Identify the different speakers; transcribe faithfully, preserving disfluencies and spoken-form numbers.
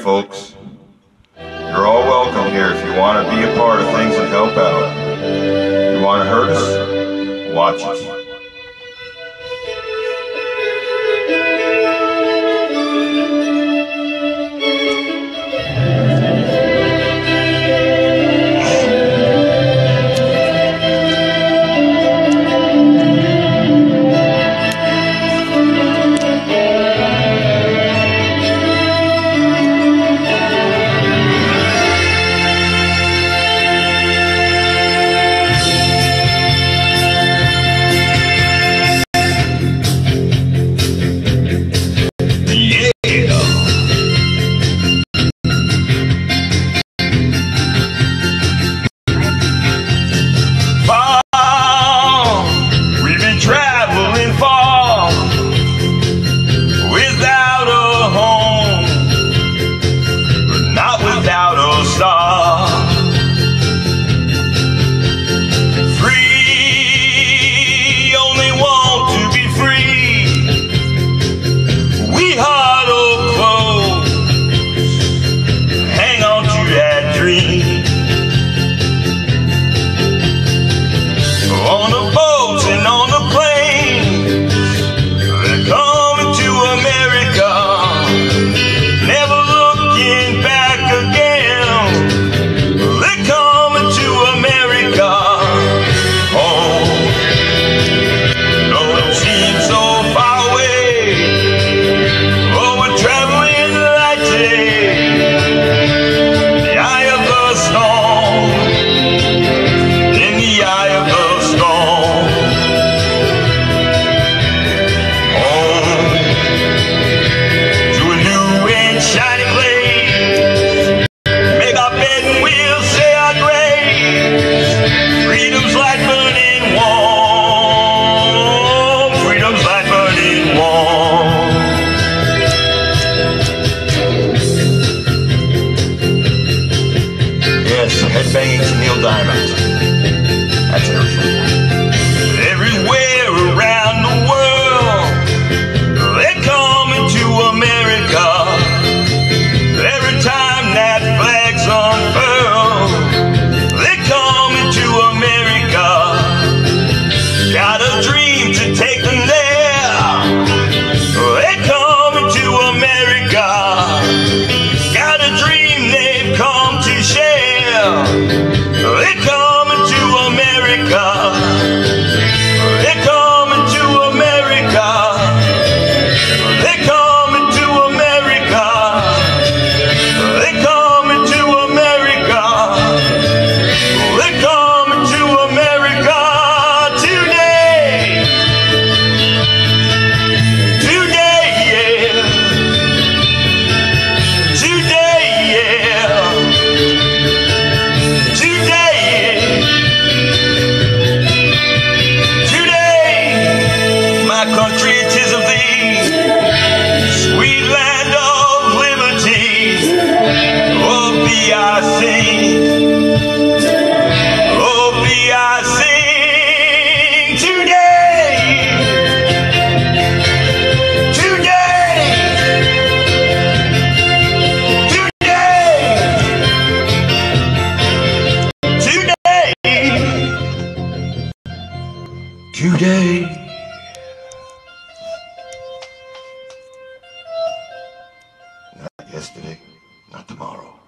Speaker 1: folks. You're all welcome here if you want to be a part of things and help out. You want to hurt us? Watch us.
Speaker 2: Headbanging to Neil Diamond. That's Aerosmith.
Speaker 3: Everywhere around the world, they're coming to America. Every time that flag's unfurled, they're coming to America. Got a dream to take them there. They're coming to America. Got a dream they've come to share. They're coming to America. They're coming to America. They're coming to America. They're coming to America. They're coming to America today. Today, yeah. Today, yeah. Country, it is of thee, sweet land of liberty. Oh, be I sing, oh, be I sing today, today, today, today, today.
Speaker 1: Not yesterday, not tomorrow.